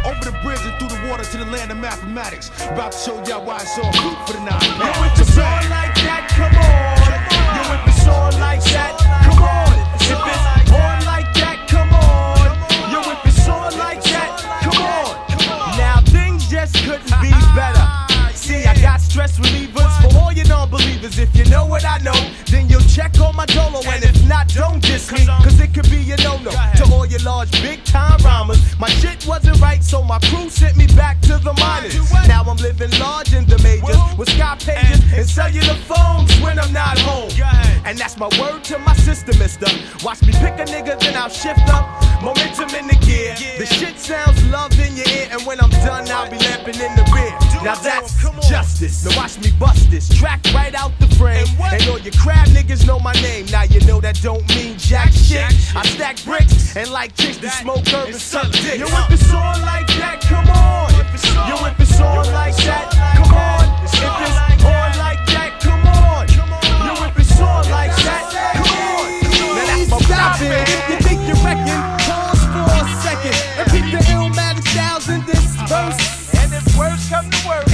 Over the bridge and through the water to the land of mathematics. About to show y'all why it's all fruit for the night. Yo, if it's on like that, come on. Yo, if it's on like that, come on. If it's on like that, come on. Yo, if it's on like that, come on. Now things just couldn't be better. See, I got stress relievers for all you non-believers. If you know what I know, then you'll check on my dolo. And if not, don't diss me, cause it could be a no-no. To all your large big-time rhymers, my shit wasn't right, so my crew sent me back to the minors. Now I'm living large in the majors, with sky pages and cellular phones when I'm not home. And that's my word to my sister, mister. Watch me pick a nigga, then I'll shift up. Momentum in the gear. The shit sounds love in your ear, and when I'm done, I'll be lamping in the rear. Now that's justice. Now watch me bust this track right out the frame. And all your crab niggas know my name. Now you know that don't mean jack shit. I stack bricks and like chicks that smoke herb and suck dick. Yo, if it's on like that, come on. Yo, if it's on like that, come on. If it's on like that, come on. Yo, if it's on like that, come on. Now that's my stop it. If you think you reckon, pause for a second and peep the Illmatic styles in this verse. And if worse come to worse,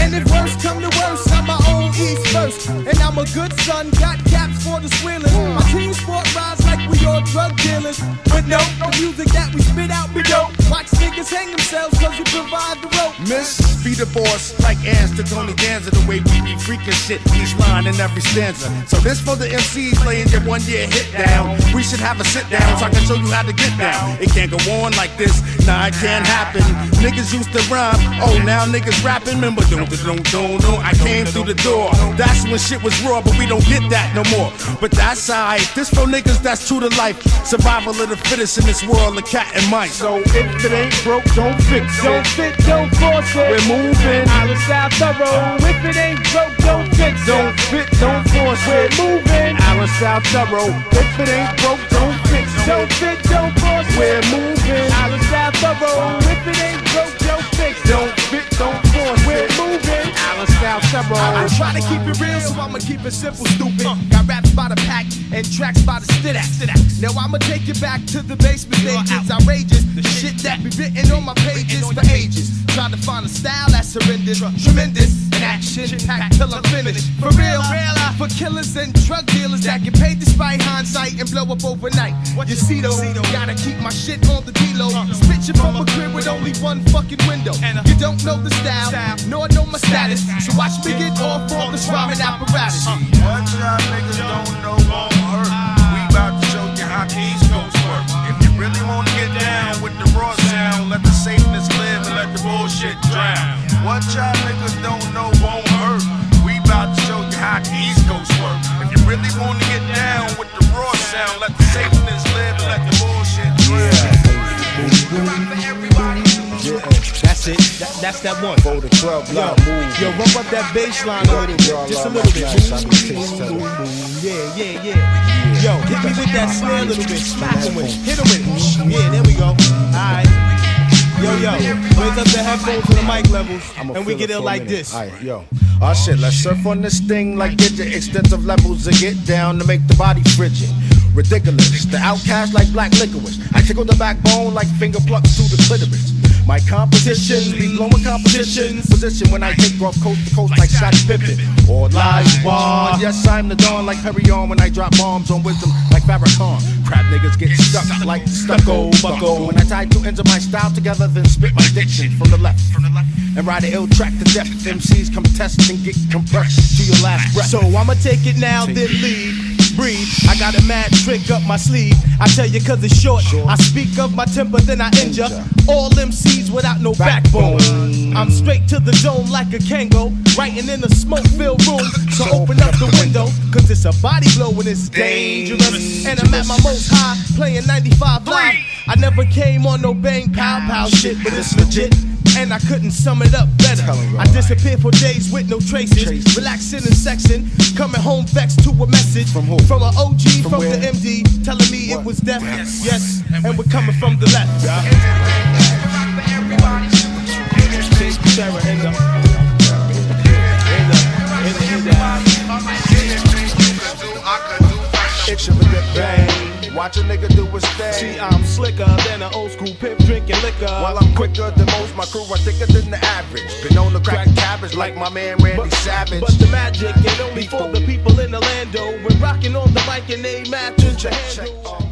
I'm my own East first. And I'm a good son, got caps for the swillin'. My team sport rides like we all drug dealers. But no, the music that we spit out be dope. Watch niggas hang themselves cause we provide the rope. Miss, be the boss, like ants to Tony Danza. The way we be freaking shit, each line in every stanza. So this for the MCs laying your 1 year hit down. We should have a sit down so I can show you how to get down. It can't go on like this, nah it can't happen. Niggas used to rhyme, oh now niggas rapping. Remember, don't, I came through the door. That's when shit was raw, but we don't get that no more. But that's alright, this for niggas that's true to life. Survival of the fittest in this world of cat and mice. So if it ain't broke, don't fix it. Don't fit, don't force it. We're moving, Island South thorough. If it ain't broke, don't fix it. don't fit, don't force We're it. moving, Island South thorough. If it ain't broke, don't fix it. don't fit, don't force it. We're moving, Island South thorough. If it ain't broke, don't fix it. don't fit, don't force We're it. moving. Island South thorough. I try to keep it real, so I'ma keep it simple, stupid. Got raps by the pack and tracks by the stidax. Now I'ma take you back to the basement stages, outrageous. The shit that be written on my pages for ages. Try to find a style that's horrendous, tremendous, and action packed till I'm finished. For real, for killers and drug dealers that get paid despite hindsight and blow up overnight. You see though, gotta keep my shit on the D-Lo. Spit you from a crib with only one fucking window. You don't know the style, nor know my status. So watch me get off all this rhyming apparatus. What y'all niggas don't know won't hurt. We about to show you how the East Coast work. If you really wanna get down with the raw sound, let the safeness live and let the bullshit drown. What y'all niggas don't know won't hurt. We about to show you how the East Coast work. If you really wanna get down with the raw sound, let the safeness live and let the bullshit drown. That's it. That's that one. For the club, Yo, rub up that bass line a little bit. Just a little bit. Yeah. Yo, hit me with that snare a little bit. Smack him with it. Hit him with it. Yeah, there we go. Alright. Yo, raise up the headphones to the mic levels, and we get it like this. Alright, yo. Oh shit, let's surf on this thing like get your extensive levels to get down to make the body frigid. Ridiculous, the outcast like black licorice. I tickle the backbone like finger plucks to the clitoris. My competitions be blowing competitions. Position when I take off coast to coast like Scottie Pippen. Or live one. Yes, I'm the dawn like Perry on when I drop bombs on wisdom like Farrakhan. Crap niggas get stuck like stucco bucko. When I tie two ends of my style together, then spit my diction from the left. And ride an ill track to death. MCs come test and get compressed to your last breath. So I'ma take it now, then leave. Breathe, I got a mad trick up my sleeve. I tell you cause it's short. I speak of my temper, then I injure all MCs without no backbone. I'm straight to the dome like a Kango, writing in a smoke-filled room. So open up the window, cause it's a body blow and it's dangerous. And I'm at my most high, playing 95 live. I never came on no bang pow shit, but it's legit. And I couldn't sum it up better. I disappeared for days with no traces, relaxing and sexing, coming home vexed to a message from who? From an OG, from the MD, telling me it was death. Yes, and we're coming from the left. Watch a nigga do his thing. See, I'm slicker than an old school pimp drink. drinking liquor. While I'm quicker than most, my crew are thicker than the average. Been on the crack cabbage like my man Randy Savage. But the magic ain't only for the people in Orlando. We're rocking on the mic and they matches the handle.